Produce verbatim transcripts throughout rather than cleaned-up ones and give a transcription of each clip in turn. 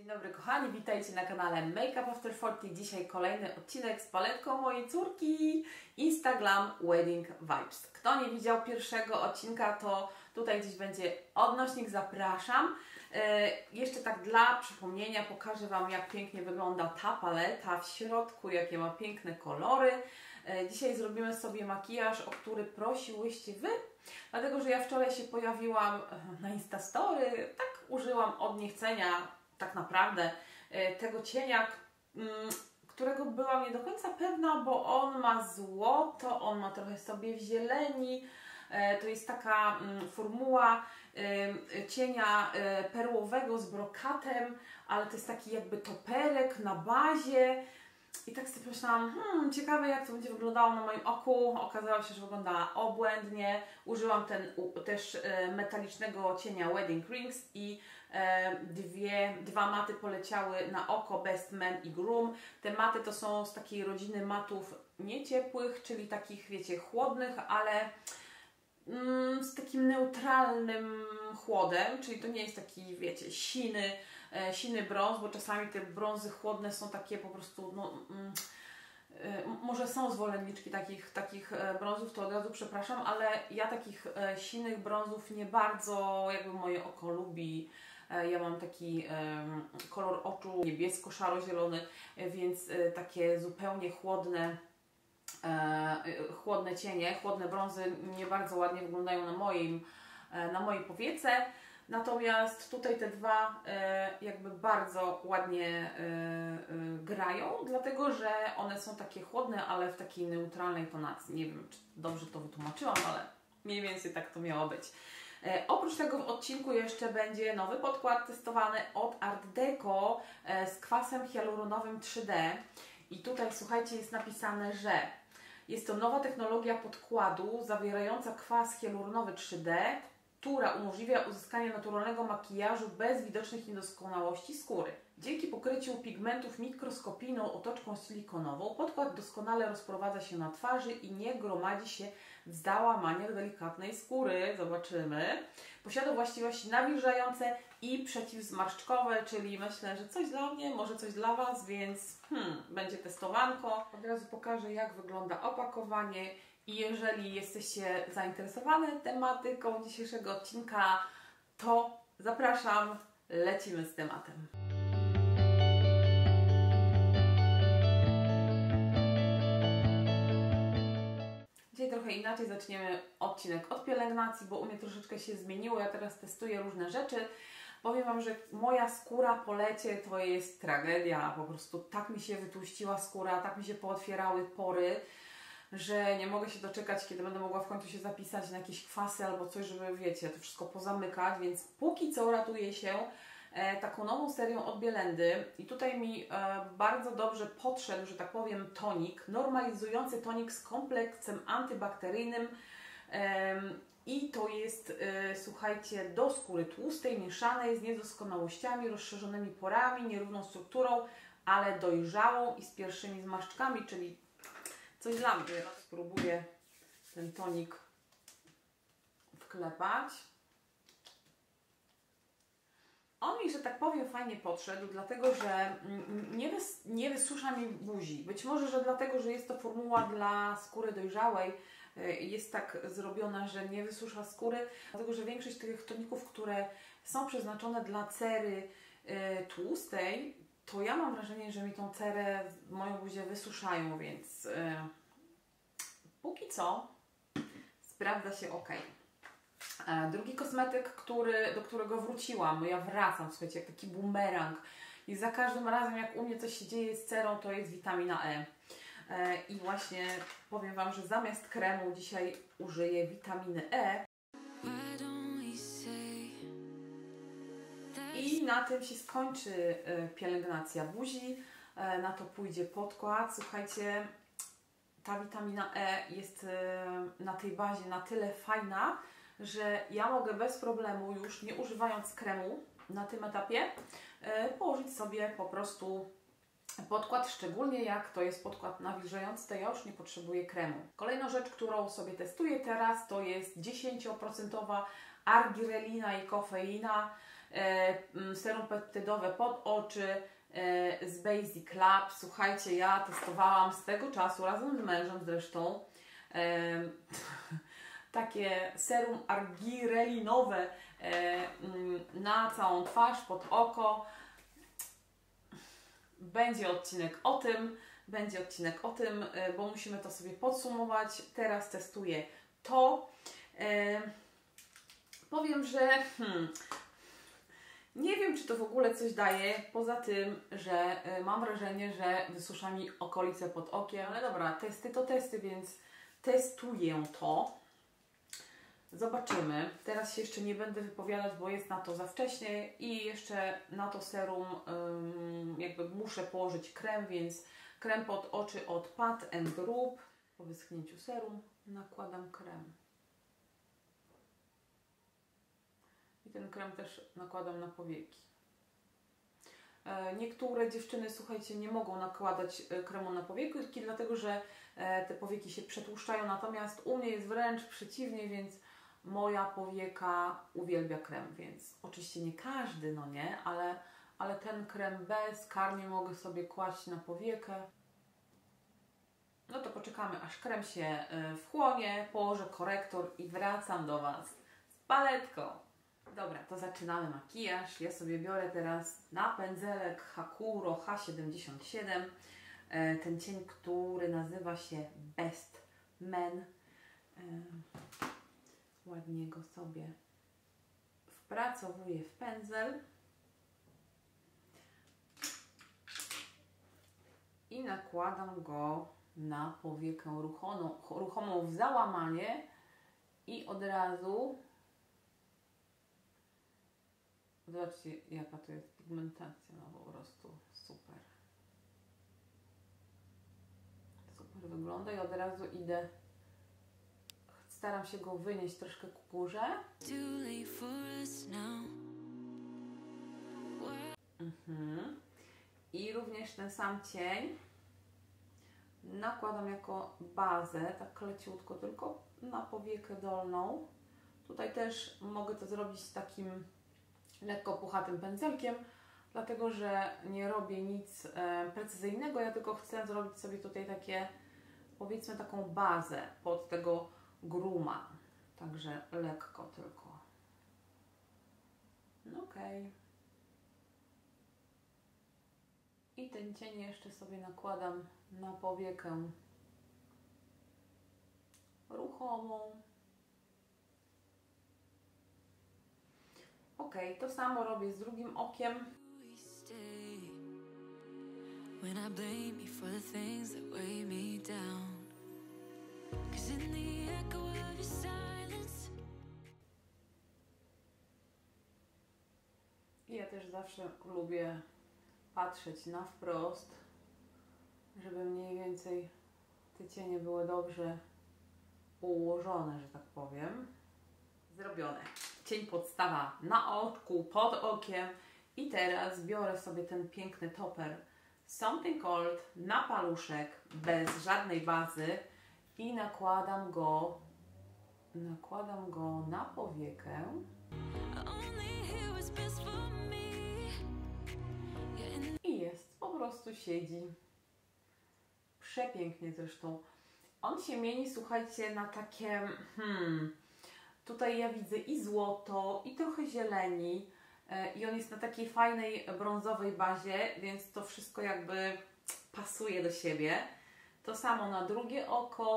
dobry kochani, witajcie na kanale Make Up After czterdzieści. Dzisiaj kolejny odcinek z paletką mojej córki Instagram Wedding Vibes. Kto nie widział pierwszego odcinka, to tutaj gdzieś będzie odnośnik, zapraszam. E, jeszcze tak dla przypomnienia pokażę Wam, jak pięknie wygląda ta paleta w środku, jakie ma piękne kolory. E, dzisiaj zrobimy sobie makijaż, o który prosiłyście Wy, dlatego że ja wczoraj się pojawiłam na Instastory, tak użyłam od niechcenia tak naprawdę tego cienia, którego byłam nie do końca pewna, bo on ma złoto, on ma trochę sobie w zieleni. To jest taka formuła cienia perłowego z brokatem, ale to jest taki jakby toperek na bazie. I tak sobie pomyślałam, hmm, ciekawe jak to będzie wyglądało na moim oku. Okazało się, że wygląda obłędnie. Użyłam ten też metalicznego cienia Wedding Rings i dwie, dwa maty poleciały na oko, Best Man i Groom. Te maty to są z takiej rodziny matów nieciepłych, czyli takich, wiecie, chłodnych, ale mm, z takim neutralnym chłodem, czyli to nie jest taki, wiecie, siny, e, siny brąz, bo czasami te brązy chłodne są takie po prostu, no, mm, może są zwolenniczki takich, takich brązów, to od razu przepraszam, ale ja takich sinych brązów nie bardzo jakby moje oko lubi. Ja mam taki kolor oczu niebiesko-szaro-zielony, więc takie zupełnie chłodne, chłodne cienie, chłodne brązy nie bardzo ładnie wyglądają na moim, na mojej powiece. Natomiast tutaj te dwa jakby bardzo ładnie grają, dlatego że one są takie chłodne, ale w takiej neutralnej tonacji. Nie wiem, czy dobrze to wytłumaczyłam, ale mniej więcej tak to miało być. Oprócz tego w odcinku jeszcze będzie nowy podkład testowany od Art Deco z kwasem hialuronowym trzy D. I tutaj, słuchajcie, jest napisane, że jest to nowa technologia podkładu zawierająca kwas hialuronowy trzy D, która umożliwia uzyskanie naturalnego makijażu bez widocznych niedoskonałości skóry. Dzięki pokryciu pigmentów mikroskopijną otoczką silikonową podkład doskonale rozprowadza się na twarzy i nie gromadzi się w załamaniach delikatnej skóry. Zobaczymy. Posiada właściwości nawilżające i przeciwzmarszczkowe, czyli myślę, że coś dla mnie, może coś dla Was, więc hmm, będzie testowanko. Od razu pokażę, jak wygląda opakowanie. I jeżeli jesteście zainteresowane tematyką dzisiejszego odcinka, to zapraszam, lecimy z tematem. Dzisiaj trochę inaczej zaczniemy odcinek od pielęgnacji, bo u mnie troszeczkę się zmieniło. Ja teraz testuję różne rzeczy. Powiem Wam, że moja skóra po lecie to jest tragedia. Po prostu tak mi się wytłuściła skóra, tak mi się pootwierały pory, że nie mogę się doczekać, kiedy będę mogła w końcu się zapisać na jakieś kwasy albo coś, żeby, wiecie, to wszystko pozamykać, więc póki co ratuję się e, taką nową serią od Bielendy i tutaj mi e, bardzo dobrze podszedł, że tak powiem, tonik, normalizujący tonik z kompleksem antybakteryjnym e, i to jest, e, słuchajcie, do skóry tłustej, mieszanej, z niedoskonałościami, rozszerzonymi porami, nierówną strukturą, ale dojrzałą i z pierwszymi zmarszczkami, czyli coś dla mnie. Spróbuję ten tonik wklepać. On mi, że tak powiem, fajnie podszedł, dlatego że nie, wys nie wysusza mi buzi. Być może, że dlatego, że jest to formuła dla skóry dojrzałej, jest tak zrobiona, że nie wysusza skóry, dlatego że większość tych toników, które są przeznaczone dla cery tłustej, to ja mam wrażenie, że mi tą cerę, moją buzię wysuszają, więc yy, póki co sprawdza się ok. E, drugi kosmetyk, który, do którego wróciłam, bo ja wracam, słuchajcie, jak taki bumerang i za każdym razem, jak u mnie coś się dzieje z cerą, to jest witamina E. E I właśnie powiem Wam, że zamiast kremu dzisiaj użyję witaminy E. I na tym się skończy pielęgnacja buzi, na to pójdzie podkład. Słuchajcie, ta witamina E jest na tej bazie na tyle fajna, że ja mogę bez problemu, już nie używając kremu na tym etapie, położyć sobie po prostu podkład, szczególnie jak to jest podkład nawilżający, to ja już nie potrzebuję kremu. Kolejna rzecz, którą sobie testuję teraz, to jest dziesięcioprocentowa argirelina i kofeina. e, serum peptydowe pod oczy e, z Basic Lab. Słuchajcie, ja testowałam z tego czasu, razem z mężem zresztą, e, takie serum argirelinowe e, na całą twarz, pod oko. Będzie odcinek o tym, będzie odcinek o tym, e, bo musimy to sobie podsumować. Teraz testuję to. E, powiem, że hmm, nie wiem, czy to w ogóle coś daje, poza tym, że e, mam wrażenie, że wysusza mi okolice pod okiem. Ale dobra, testy to testy, więc testuję to. Zobaczymy. Teraz się jeszcze nie będę wypowiadać, bo jest na to za wcześnie i jeszcze na to serum ym, jakby muszę położyć krem, więc krem pod oczy od Pat and Rub. Po wyschnięciu serum nakładam krem. I ten krem też nakładam na powieki. E, niektóre dziewczyny, słuchajcie, nie mogą nakładać kremu na powieki, dlatego że e, te powieki się przetłuszczają, natomiast u mnie jest wręcz przeciwnie, więc moja powieka uwielbia krem, więc oczywiście nie każdy, no nie, ale, ale ten krem bezkarnie mogę sobie kłaść na powiekę. No to poczekamy, aż krem się wchłonie, położę korektor i wracam do Was z paletką. Dobra, to zaczynamy makijaż. Ja sobie biorę teraz na pędzelek Hakuro H siedemdziesiąt siedem, ten cień, który nazywa się Best Men. Ładnie go sobie wpracowuję w pędzel i nakładam go na powiekę ruchomą, ruchomą w załamanie i od razu zobaczcie, jaka to jest pigmentacja, no po prostu super. Super wygląda i od razu idę. Staram się go wynieść troszkę ku górze. Mhm. I również ten sam cień nakładam jako bazę, tak leciutko, tylko na powiekę dolną. Tutaj też mogę to zrobić takim lekko puchatym pędzelkiem, dlatego że nie robię nic e, precyzyjnego, ja tylko chcę zrobić sobie tutaj takie, powiedzmy, taką bazę pod tego gruma, także lekko tylko. No okej. Okay. I ten cień jeszcze sobie nakładam na powiekę ruchomą. Ok, to samo robię z drugim okiem. Ja też zawsze lubię patrzeć na wprost, żeby mniej więcej te cienie były dobrze ułożone, że tak powiem. Zrobione. Cień podstawa na oku, pod okiem i teraz biorę sobie ten piękny topper Something Cold na paluszek bez żadnej bazy i nakładam go nakładam go na powiekę. I jest, po prostu siedzi. Przepięknie zresztą. On się mieni, słuchajcie, na takie hmm, tutaj ja widzę i złoto, i trochę zieleni yy, i on jest na takiej fajnej brązowej bazie, więc to wszystko jakby pasuje do siebie. To samo na drugie oko.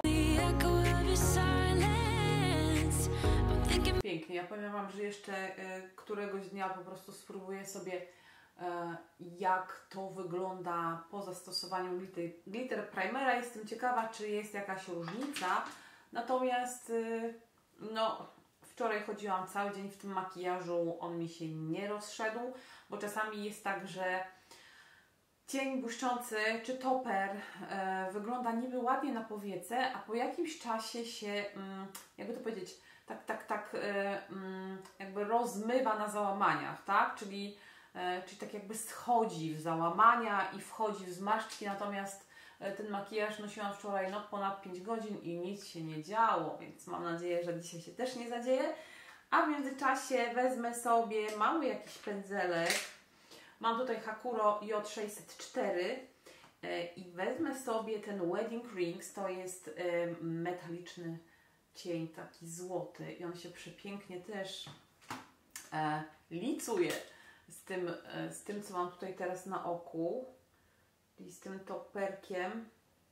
Pięknie. Ja powiem Wam, że jeszcze yy, któregoś dnia po prostu spróbuję sobie yy, jak to wygląda po zastosowaniu glitter, glitter primera. Jestem ciekawa, czy jest jakaś różnica. Natomiast yy, no, wczoraj chodziłam cały dzień w tym makijażu, on mi się nie rozszedł, bo czasami jest tak, że cień błyszczący czy topper e, wygląda niby ładnie na powiece, a po jakimś czasie się, mm, jakby to powiedzieć, tak, tak, tak e, mm, jakby rozmywa na załamaniach, tak? Czyli, e, czyli tak jakby schodzi w załamania i wchodzi w zmarszczki, natomiast e, ten makijaż nosiłam wczoraj no, ponad pięć godzin i nic się nie działo, więc mam nadzieję, że dzisiaj się też nie zadzieje. A w międzyczasie wezmę sobie mały jakiś pędzelek. Mam tutaj Hakuro J sześćset cztery i wezmę sobie ten Wedding Rings. To jest metaliczny cień, taki złoty i on się przepięknie też e, licuje z tym, e, z tym, co mam tutaj teraz na oku, czyli z tym toperkiem.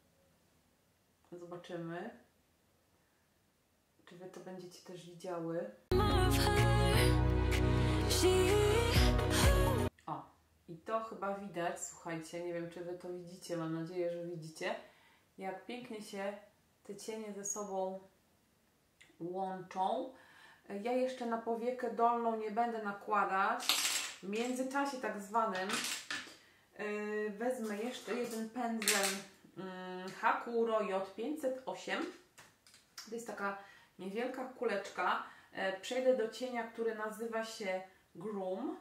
Zobaczymy, czy Wy to będziecie też widziały. O, i to chyba widać, słuchajcie, nie wiem, czy Wy to widzicie, mam nadzieję, że widzicie, jak pięknie się te cienie ze sobą łączą. Ja jeszcze na powiekę dolną nie będę nakładać. W międzyczasie tak zwanym yy, wezmę jeszcze jeden pędzel yy, Hakuro J pięćset osiem. To jest taka niewielka kuleczka. Yy, przejdę do cienia, który nazywa się Groom.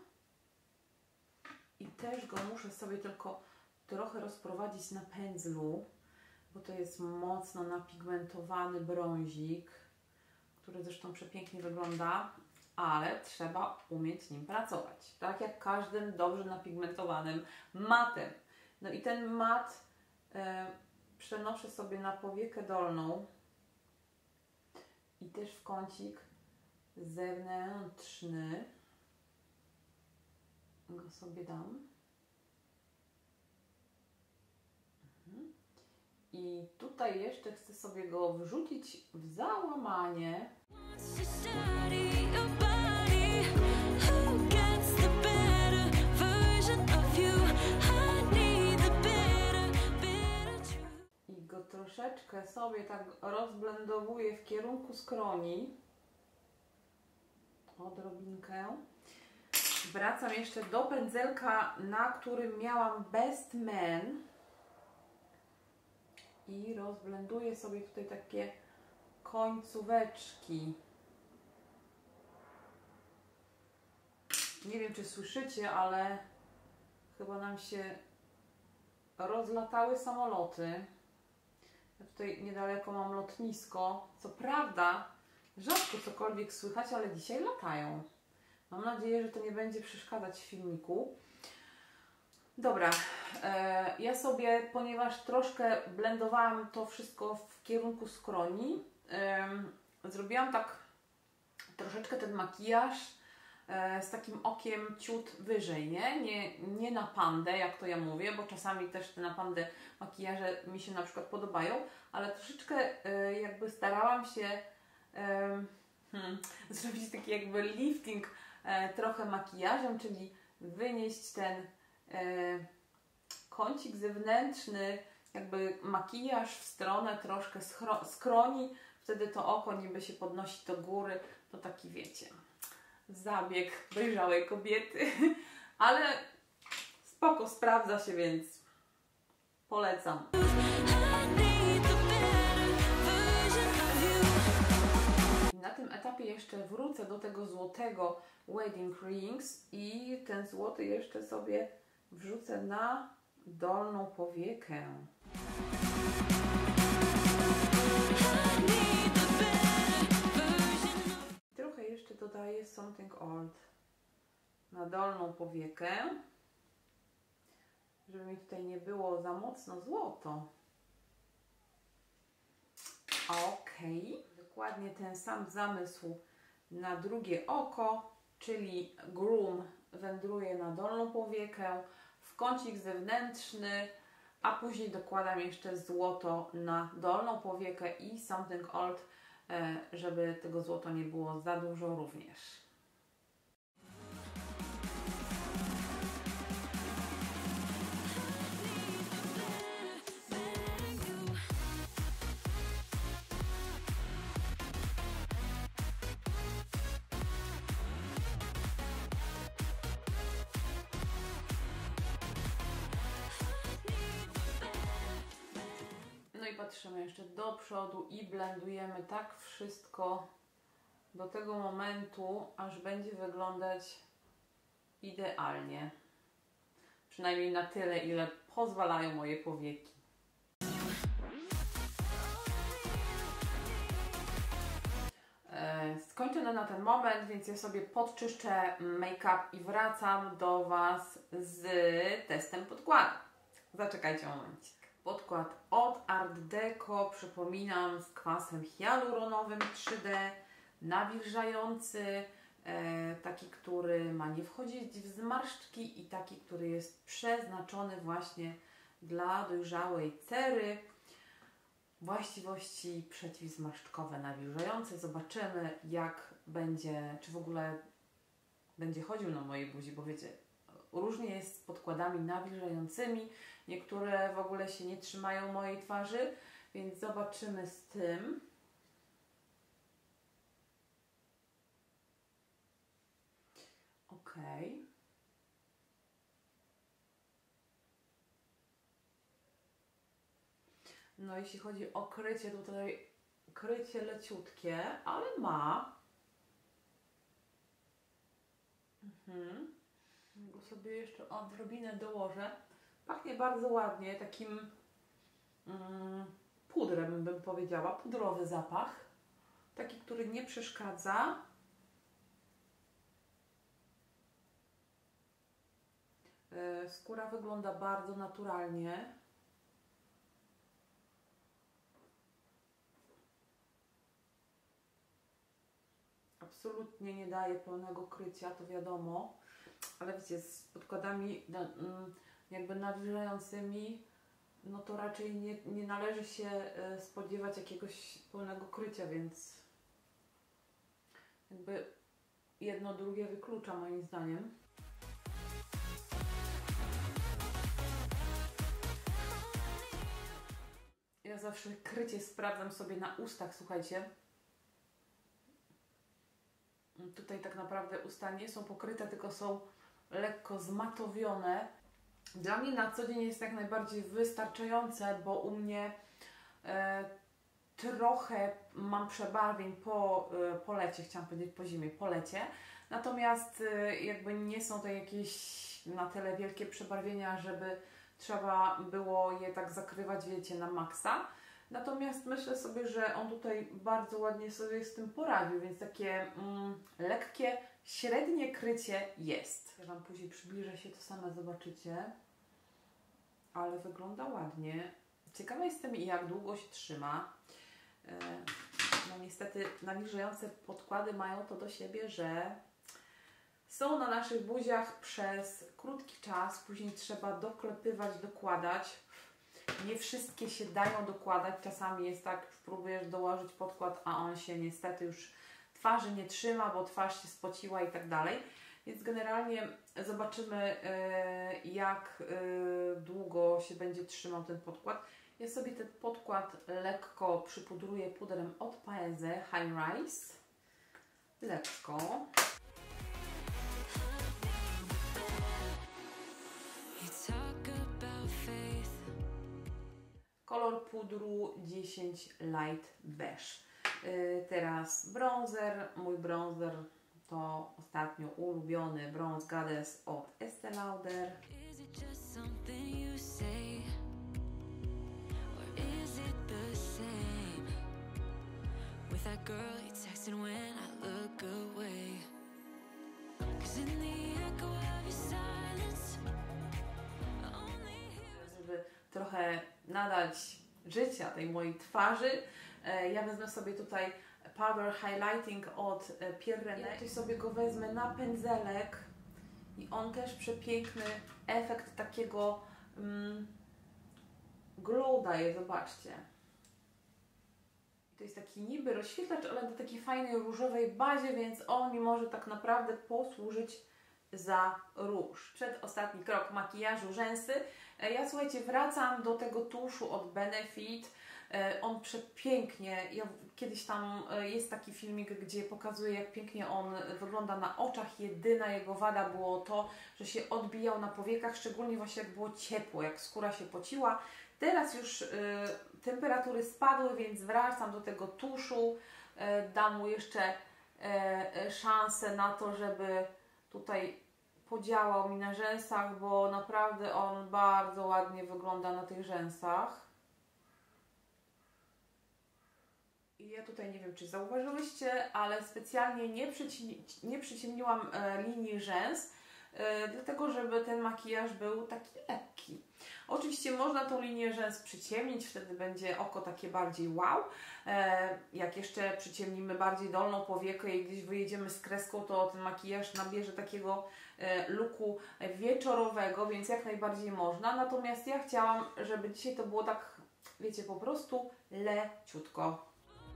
I też go muszę sobie tylko trochę rozprowadzić na pędzlu, bo to jest mocno napigmentowany brązik, który zresztą przepięknie wygląda, ale trzeba umieć nim pracować. Tak jak każdym dobrze napigmentowanym matem. No i ten mat e, przenoszę sobie na powiekę dolną i też w kącik zewnętrzny go sobie dam. Mhm. I tutaj jeszcze chcę sobie go wrzucić w załamanie. I go troszeczkę sobie tak rozblendowuję w kierunku skroni. Odrobinkę. Wracam jeszcze do pędzelka, na którym miałam Best Man. I rozblenduję sobie tutaj takie końcóweczki. Nie wiem, czy słyszycie, ale chyba nam się rozlatały samoloty. Ja tutaj niedaleko mam lotnisko. Co prawda rzadko cokolwiek słychać, ale dzisiaj latają. Mam nadzieję, że to nie będzie przeszkadzać w filmiku. Dobra, e, ja sobie, ponieważ troszkę blendowałam to wszystko w kierunku skroni, e, zrobiłam tak troszeczkę ten makijaż e, z takim okiem ciut wyżej, nie? nie? Nie na pandę, jak to ja mówię, bo czasami też te na pandę makijaże mi się na przykład podobają, ale troszeczkę e, jakby starałam się e, hmm, zrobić taki jakby lifting e, trochę makijażem, czyli wynieść ten E, kącik zewnętrzny, jakby makijaż w stronę troszkę skroni, wtedy to oko niby się podnosi do góry, to taki wiecie, zabieg dojrzałej kobiety, ale spoko, sprawdza się, więc polecam. Na tym etapie jeszcze wrócę do tego złotego Wedding Rings i ten złoty jeszcze sobie wrzucę na dolną powiekę. Trochę jeszcze dodaję Something Old na dolną powiekę, żeby mi tutaj nie było za mocno złoto. Ok, dokładnie ten sam zamysł na drugie oko, czyli Groom wędruje na dolną powiekę, w kącik zewnętrzny, a później dokładam jeszcze złoto na dolną powiekę i Something Old, żeby tego złota nie było za dużo również. I patrzymy jeszcze do przodu i blendujemy tak wszystko do tego momentu, aż będzie wyglądać idealnie. Przynajmniej na tyle, ile pozwalają moje powieki. skończone na ten moment, więc ja sobie podczyszczę make-up i wracam do Was z testem podkładu. Zaczekajcie momencik. Podkład od Art Deco, przypominam, z kwasem hialuronowym trzy D, nawilżający, e, taki, który ma nie wchodzić w zmarszczki i taki, który jest przeznaczony właśnie dla dojrzałej cery. Właściwości przeciwzmarszczkowe, nawilżające. Zobaczymy, jak będzie, czy w ogóle będzie chodził na mojej buzi, bo wiecie, różnie jest z podkładami nawilżającymi. Niektóre w ogóle się nie trzymają mojej twarzy, więc zobaczymy z tym. Ok. No jeśli chodzi o krycie, tutaj krycie leciutkie, ale ma. Mhm. Go sobie jeszcze odrobinę dołożę. Pachnie bardzo ładnie, takim mm, pudrem bym powiedziała, pudrowy zapach. Taki, który nie przeszkadza. Yy, skóra wygląda bardzo naturalnie. Absolutnie nie daje pełnego krycia, to wiadomo, ale wiecie, z podkładami jakby nawilżającymi, no to raczej nie, nie należy się spodziewać jakiegoś pełnego krycia, więc jakby jedno drugie wyklucza moim zdaniem. Ja zawsze krycie sprawdzam sobie na ustach, słuchajcie. Tutaj tak naprawdę usta nie są pokryte, tylko są lekko zmatowione. Dla mnie na co dzień jest jak najbardziej wystarczające, bo u mnie e, trochę mam przebarwień po, e, po lecie, chciałam powiedzieć po zimie, po lecie. Natomiast e, jakby nie są to jakieś na tyle wielkie przebarwienia, żeby trzeba było je tak zakrywać, wiecie, na maksa. Natomiast myślę sobie, że on tutaj bardzo ładnie sobie z tym poradził, więc takie mm, lekkie, średnie krycie jest. Ja Wam później przybliżę się, to same zobaczycie. Ale wygląda ładnie. Ciekawa jestem, jak długo się trzyma. No niestety nawilżające podkłady mają to do siebie, że są na naszych buziach przez krótki czas, później trzeba doklepywać, dokładać. Nie wszystkie się dają dokładać, czasami jest tak, próbujesz dołożyć podkład, a on się niestety już twarzy nie trzyma, bo twarz się spociła i tak dalej. Więc generalnie zobaczymy, jak długo się będzie trzymał ten podkład. Ja sobie ten podkład lekko przypudruję pudrem od Paese High Rise. Lekko. Kolor pudru dziesięć Light Beige. Yy, teraz bronzer. Mój bronzer to ostatnio ulubiony Bronze Goddess od Estée Lauder. Żeby trochę nadać życia tej mojej twarzy, ja wezmę sobie tutaj Powder Highlighting od Pierre René. I sobie go wezmę na pędzelek i on też przepiękny efekt takiego mm, glow daje, zobaczcie. To jest taki niby rozświetlacz, ale na takiej fajnej różowej bazie, więc on mi może tak naprawdę posłużyć za róż. Przedostatni krok makijażu, rzęsy. Ja słuchajcie, wracam do tego tuszu od Benefit. On przepięknie, ja, kiedyś tam jest taki filmik, gdzie pokazuje, jak pięknie on wygląda na oczach. Jedyna jego wada było to, że się odbijał na powiekach, szczególnie właśnie jak było ciepło, jak skóra się pociła. Teraz już y, temperatury spadły, więc wracam do tego tuszu. Y, dam mu jeszcze y, szansę na to, żeby tutaj podziałał mi na rzęsach, bo naprawdę on bardzo ładnie wygląda na tych rzęsach. I ja tutaj nie wiem, czy zauważyłyście, ale specjalnie nie, przyci nie przyciemniłam e, linii rzęs, e, dlatego żeby ten makijaż był taki lekki. Oczywiście można tą linię rzęs przyciemnić, wtedy będzie oko takie bardziej wow. E, jak jeszcze przyciemnimy bardziej dolną powiekę i gdzieś wyjedziemy z kreską, to ten makijaż nabierze takiego e, looku wieczorowego, więc jak najbardziej można. Natomiast ja chciałam, żeby dzisiaj to było tak, wiecie, po prostu leciutko.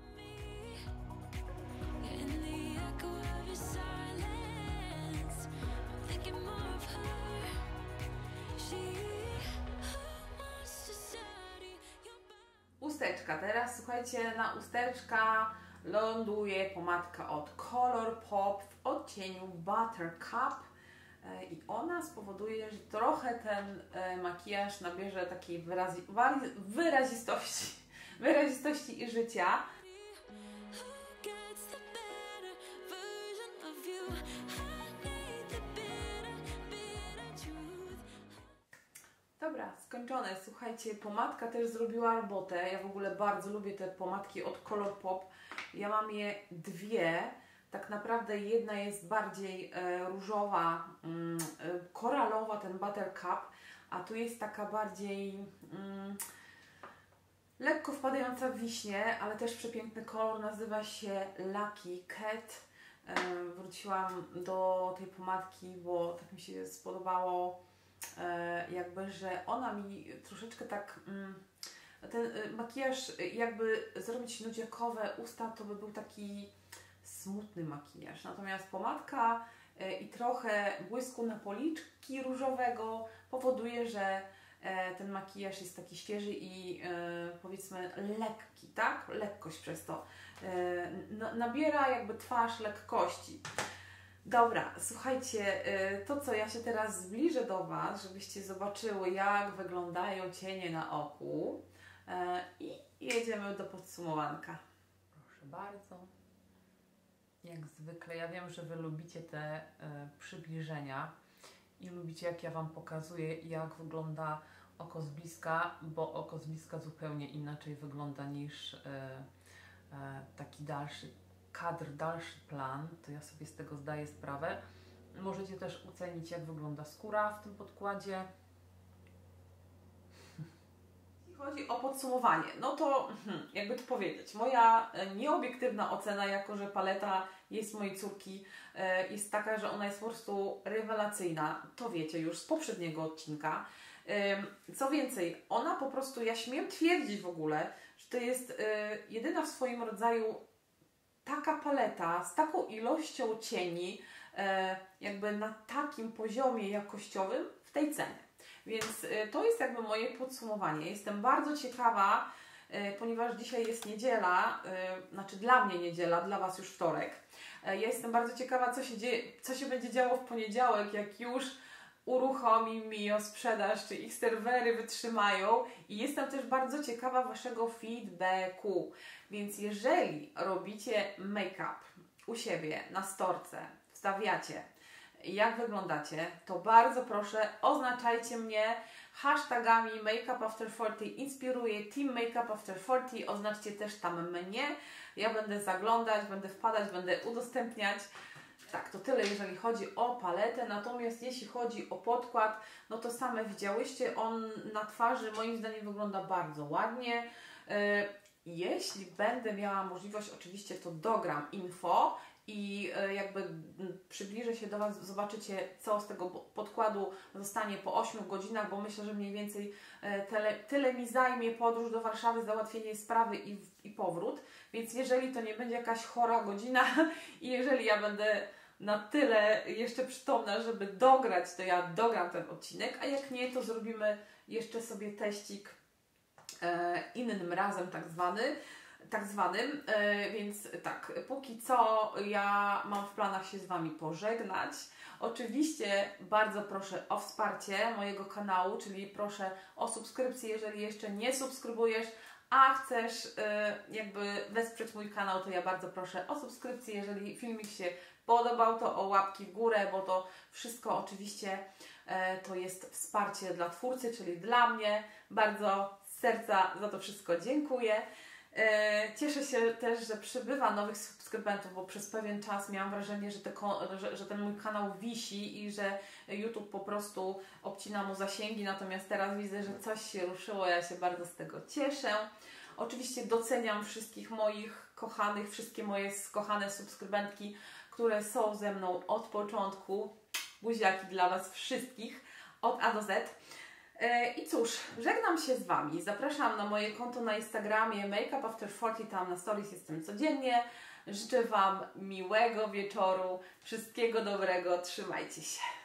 Usteczka. Teraz słuchajcie, na usteczka ląduje pomadka od Colourpop w odcieniu Buttercup i ona spowoduje, że trochę ten makijaż nabierze takiej wyrazi wyrazistości, wyrazistości i życia. Dobra, skończone. Słuchajcie, pomadka też zrobiła robotę. Ja w ogóle bardzo lubię te pomadki od Colourpop. Ja mam je dwie. Tak naprawdę jedna jest bardziej e, różowa, mm, e, koralowa, ten Buttercup, a tu jest taka bardziej mm, lekko wpadająca w wiśnie, ale też przepiękny kolor. Nazywa się Lucky Cat. E, wróciłam do tej pomadki, bo tak mi się spodobało. Jakby, że ona mi troszeczkę tak, ten makijaż, jakby zrobić nudziakowe usta, to by był taki smutny makijaż. Natomiast pomadka i trochę błysku na policzki różowego powoduje, że ten makijaż jest taki świeży i powiedzmy lekki, tak? Lekkość przez to. Nabiera jakby twarz lekkości. Dobra, słuchajcie, to co ja się teraz zbliżę do Was, żebyście zobaczyły, jak wyglądają cienie na oku i jedziemy do podsumowanka. Proszę bardzo. Jak zwykle, ja wiem, że Wy lubicie te przybliżenia i lubicie, jak ja Wam pokazuję, jak wygląda oko z bliska, bo oko z bliska zupełnie inaczej wygląda niż taki dalszy kadr, dalszy plan, to ja sobie z tego zdaję sprawę. Możecie też ocenić, jak wygląda skóra w tym podkładzie. Jeśli chodzi o podsumowanie, no to jakby to powiedzieć, moja nieobiektywna ocena, jako że paleta jest mojej córki, jest taka, że ona jest po prostu rewelacyjna. To wiecie już z poprzedniego odcinka. Co więcej, ona po prostu, ja śmiem twierdzić w ogóle, że to jest jedyna w swoim rodzaju taka paleta z taką ilością cieni, e, jakby na takim poziomie jakościowym w tej cenie. Więc e, to jest jakby moje podsumowanie. Jestem bardzo ciekawa, e, ponieważ dzisiaj jest niedziela, e, znaczy dla mnie niedziela, dla Was już wtorek. E, ja jestem bardzo ciekawa, co się dzieje, co się będzie działo w poniedziałek, jak już uruchomi Mio sprzedaż, czy ich serwery wytrzymają i jestem też bardzo ciekawa Waszego feedbacku. Więc jeżeli robicie make-up u siebie na storce, wstawiacie, jak wyglądacie, to bardzo proszę oznaczajcie mnie hashtagami Makeup After czterdzieści inspiruje Team Makeup After czterdzieści, oznaczcie też tam mnie, ja będę zaglądać, będę wpadać, będę udostępniać. Tak, to tyle jeżeli chodzi o paletę, natomiast jeśli chodzi o podkład, no to same widziałyście, on na twarzy moim zdaniem wygląda bardzo ładnie. Jeśli będę miała możliwość, oczywiście to dogram info i jakby przybliżę się do Was, zobaczycie, co z tego podkładu zostanie po ośmiu godzinach, bo myślę, że mniej więcej tyle, tyle mi zajmie podróż do Warszawy, załatwienie sprawy i, i powrót, więc jeżeli to nie będzie jakaś chora godzina i jeżeli ja będę na tyle jeszcze przytomna, żeby dograć, to ja dogram ten odcinek, a jak nie, to zrobimy jeszcze sobie teścik e, innym razem, tak zwany, tak zwanym, e, więc tak, póki co ja mam w planach się z Wami pożegnać. Oczywiście bardzo proszę o wsparcie mojego kanału, czyli proszę o subskrypcję, jeżeli jeszcze nie subskrybujesz, a chcesz y, jakby wesprzeć mój kanał, to ja bardzo proszę o subskrypcję. Jeżeli filmik się podobał, to o łapki w górę, bo to wszystko oczywiście y, to jest wsparcie dla twórcy, czyli dla mnie. Bardzo z serca za to wszystko dziękuję. Cieszę się też, że przybywa nowych subskrybentów, bo przez pewien czas miałam wrażenie, że, te, że, że ten mój kanał wisi i że YouTube po prostu obcina mu zasięgi, natomiast teraz widzę, że coś się ruszyło, ja się bardzo z tego cieszę. Oczywiście doceniam wszystkich moich kochanych, wszystkie moje kochane subskrybentki, które są ze mną od początku. Buziaki dla Was wszystkich, od A do Z. I cóż, żegnam się z Wami. Zapraszam na moje konto na Instagramie Makeup After czterdzieści, tam na stories jestem codziennie. Życzę Wam miłego wieczoru, wszystkiego dobrego, trzymajcie się.